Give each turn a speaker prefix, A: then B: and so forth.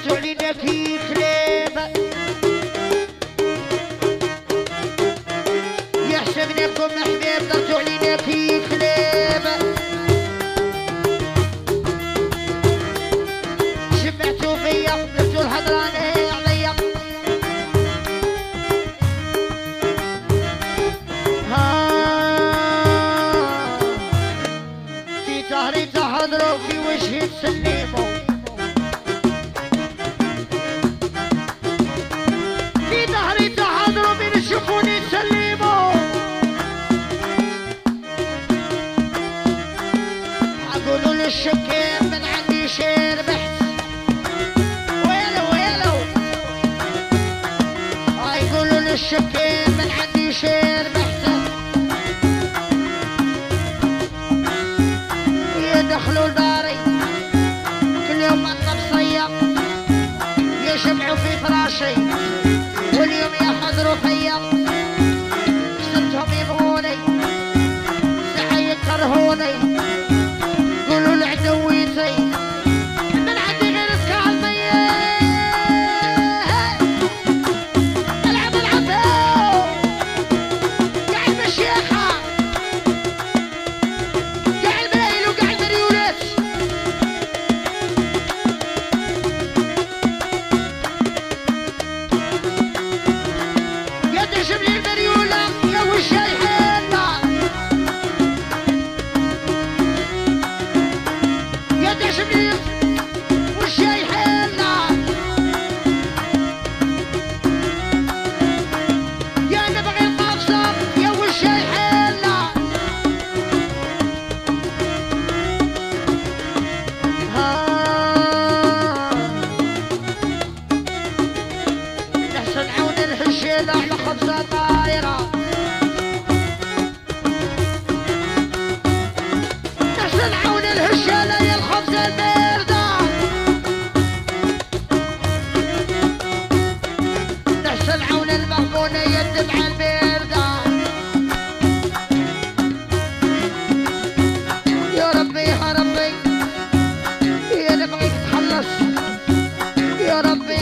A: درتو علينا في كلاب يحسبناكم احباب درتو علينا في كلاب شمعتو فيا درتو الهضران عليا في ظهري تحضروا في وجهي تسلموا في ظهري تحضروا من يشوفوني تسلموا اقولوا للشكام من عندي شير بحث ويلو ويلو يقولوا للشكام من عندي شير بحث يدخلوا لداري كل يوم النفسية يجمعوا في فراشي واليوم يحضروا فيا صرتهم يبغوني ساعة يكرهوني قولوا لعدويتي من عندي غير سكالمية العب العبو قاعد بالشيخة قاعد بالليل وقاعد بالريولات يا تشم لي المريولة يا وش الحيلة يا تشم لي وش الحيلة يا نبغي القفصة يا وش الحيلة نحسن عون الهشيلة على خبزة طايرة نحسن عون الهشيلة يا الخبزة الباردة نحسن عون المغبونة يا الدمعة الباردة يا ربي يا ربي يا نبغيك تخلص يا ربي